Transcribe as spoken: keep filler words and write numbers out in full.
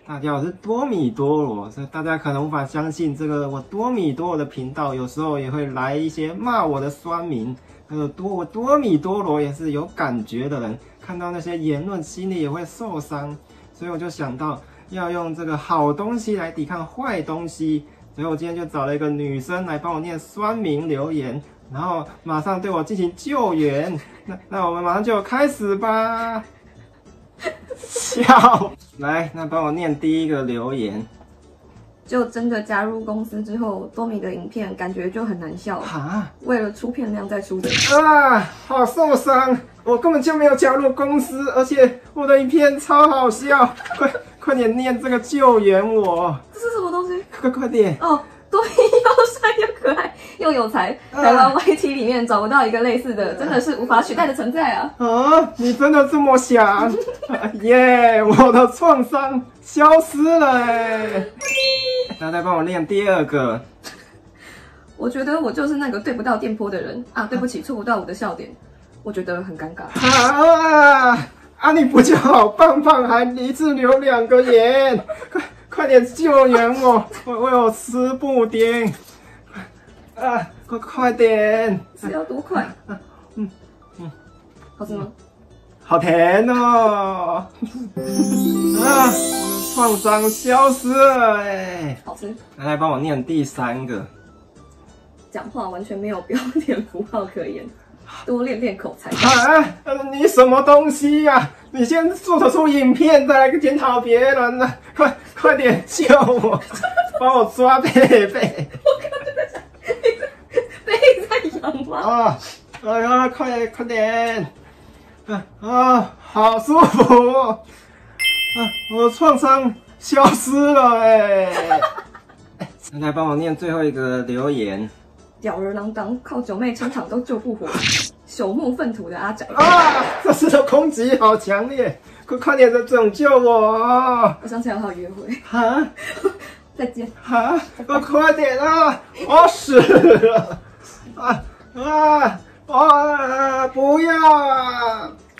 大家好，我是多米多罗，所以大家可能无法相信，这个我多米多罗的频道有时候也会来一些骂我的酸民。那个多我多米多罗也是有感觉的人，看到那些言论心里也会受伤，所以我就想到要用这个好东西来抵抗坏东西。所以我今天就找了一个女生来帮我念酸民留言，然后马上对我进行救援。那那我们马上就开始吧。笑，来，那帮我念第一个留言。 就真的加入公司之后，多米的影片感觉就很难笑哈， 为了出片量再出的啊，好受伤！我根本就没有加入公司，而且我的影片超好笑，快快点念这个救援我！ 这是什么东西？ 快快点！ 哦，多米又帅又可爱又有才，台湾 Y T 里面找不到一个类似的，真的是无法取代的存在啊！ 啊，你真的这么想？耶，我的创伤消失了哎！那再帮我念第二个。 我觉得我就是那个对不到电波的人啊！对不起，触不到我的笑点，我觉得很尴尬。 啊啊！你不就好棒棒，还一次留两个言，快快点救援我！我我有吃布丁。啊，快快点！ 是要多快？嗯嗯，好吃吗？ 好甜哦！啊，创伤消失了哎！ 好吃。 来帮我念第三个。 讲话完全没有标点符号可言，多练练口才。 啊，你什么东西呀、啊？你先做得出影片，再来检讨别人呢、啊！快快点救我，帮我抓贝贝。 我刚刚在想，贝在痒吗？ 啊，哎呀，快快点！啊啊，好舒服！啊，我的创伤消失了哎！来帮我念最后一个留言。 吊儿郎当，靠九妹撑场都救不活，朽木粪土的阿宅啊！这次的攻击好强烈，快快点的拯救我！ 我想起来好约会。 哈， 再见。 哈，快快点啊！我死了！啊啊啊！不要啊！